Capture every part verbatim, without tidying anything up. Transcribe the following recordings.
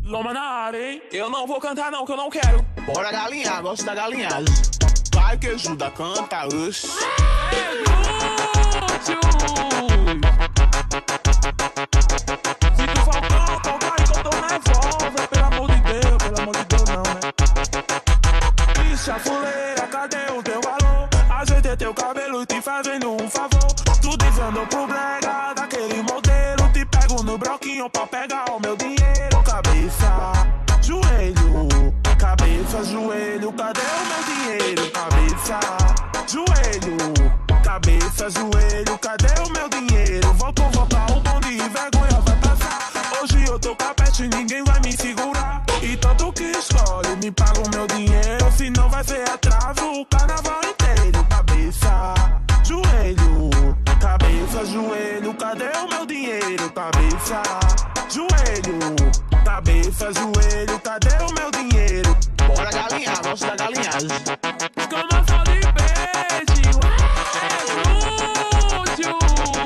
Loma na área, hein? Eu não vou cantar não, que eu não quero. Bora galinhar, gosto da galinhagem. Vai que ajuda, canta, oxe. É glúteo! Se tu faltou, toca aí que eu tô nervosa. Pelo amor de Deus, pelo amor de Deus não, né? Ixi, a fuleira, cadê o teu valor? Ajeitei teu cabelo te fazendo um favor. Tu dizendo pro brega daquele modelo. Te pego no broquinho pra pegar o meu dinheiro. Cabeça, joelho, cabeça, joelho, cadê o meu dinheiro? Cabeça, joelho, cabeça, joelho, cadê o meu dinheiro? Vou convocar o bonde e vergonha vai passar. Hoje eu tô com a peste e ninguém vai me segurar. E tanto que escolhe, me paga o meu dinheiro. Senão vai ser atraso o carnaval inteiro. Cabeça, joelho, cabeça, joelho, cadê o meu dinheiro? Cabeça, joelho, cabeça, joelho, cadê o meu dinheiro? Bora galinhar, gosto da galinhagem. Escama só de peixe, é glúteo.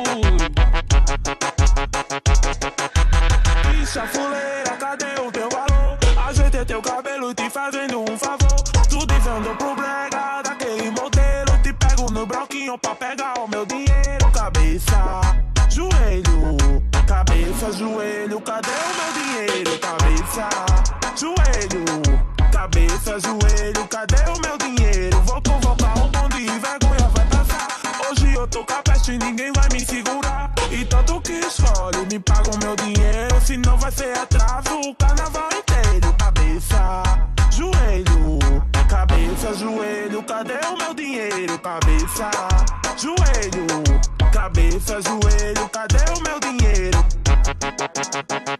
Bicha fuleira, cadê o teu valor? Ajeitei teu cabelo te fazendo um favor. Tu dizendo pro brega daquele modelo. Te pego no broquinho pra pegar o meu dinheiro. Cabeça, joelho, cabeça, joelho, cadê o meu dinheiro? Cabeça, joelho, cabeça, joelho, cadê o meu dinheiro? Vou convocar o bonde e vergonha vai passar. Hoje eu tô com a peste e ninguém vai me segurar. E tanto que escolhe, me paga o meu dinheiro. Senão vai ser atraso o carnaval inteiro. Cabeça, joelho, cabeça, joelho, cadê o meu dinheiro? Cabeça, joelho, cabeça, joelho, cadê o meu dinheiro?